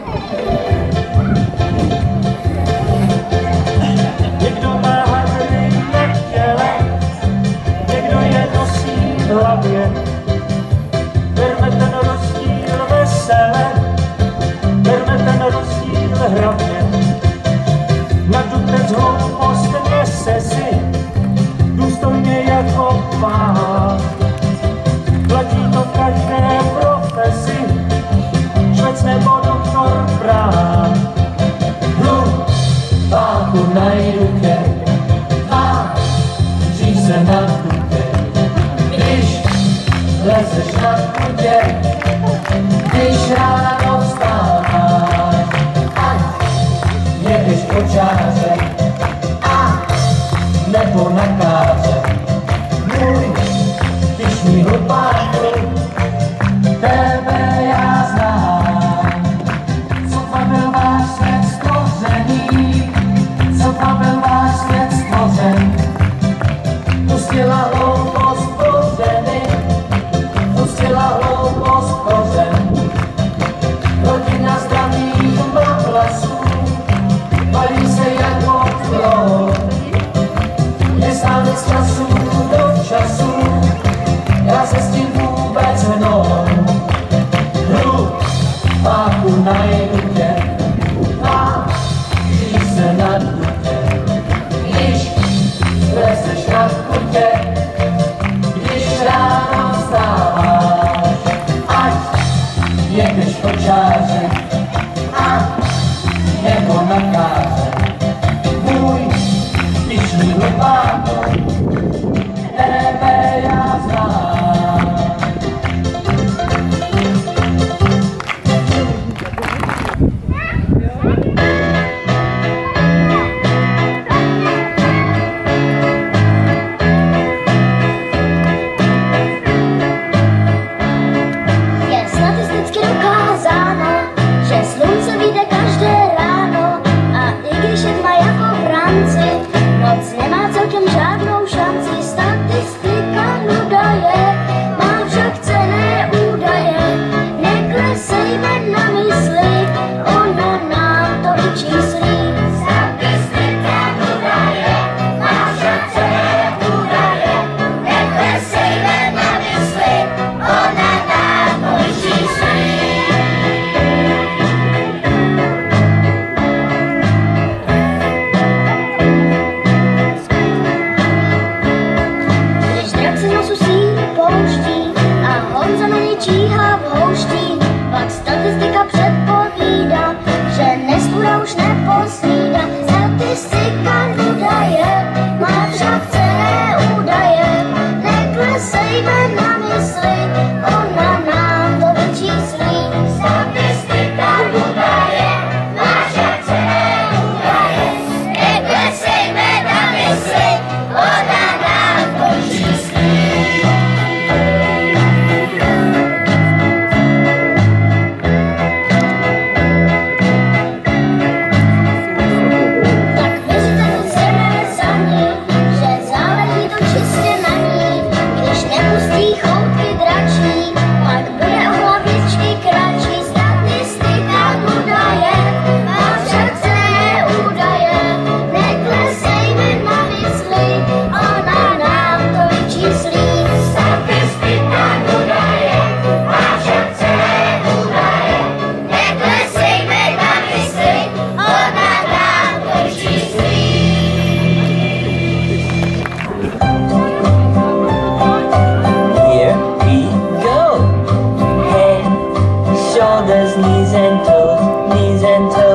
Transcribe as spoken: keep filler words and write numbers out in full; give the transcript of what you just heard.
Někdo má hadry na těle, někdo je nosí v hlavě. Berme ten rozdíl vesele, berme ten rozdíl hravně. Na dutec hloupost nese si, důstojně jako pán. Platí to v každé profesi, švec nebo doktor Brán. Hlupáku najdu tě, váží se na kutě. Když lezeš na kutě, když ráno vstáváš, ať jedeš po čáře a nebo na káře. Můj pyšný hlupáku, tebe já znám. Sotva byl váš svět stvořený, sotva byl váš svět stvořen. Pustila hloupost kořeny, pustila hloupost kořen. Rodina zdravých mavlasů valí se jako plot. Nestále z času do času, já se s tím vůbec hnom. Hlupáku najdu tě, váží se na dutě. Když lezeš na kutě, když ráno vstáváš, ať jedeš po čáře a nebo na káře. Můj pyšný hlupáku, tebe já znám. Je statisticky dokázáno, že slunce vyjde každé ráno a i když je tma jako v rámci, noc nemá celkem žádnou šanci. Statistika nuda je, má však cenné údaje. Neklesejme na mysli, ona nám to vyčíslí. Statistika nuda je, má však cenné údaje. Neklesejme na mysli, ona nám to vyčíslí. Když drak se nosu síru pouští a Honza na něj číhá v houští, pak statistika předpovídá, že nestura už neposnídá. Statistika nuda je, má však cenné údaje. Neklesejme na mysli, ona nám to vyčíslí. Statistika nuda je, má však cenné údaje. Neklesejme na mysli, ona nám to vyčíslí. Tak věřte to zeme za ní, že záleží to čistě na ní. Když nepustí choutky dračí, pak bude o hlavičky kratší. Statistika nuda je, má však cenné údaje. Neklesejme na mysli, ona nám to vyčíslí. Statistika nuda je, má však cenné údaje. Neklesejme na mysli, ona nám to vyčíslí. Here we go. Head, shoulders, knees and toes, knees and toes.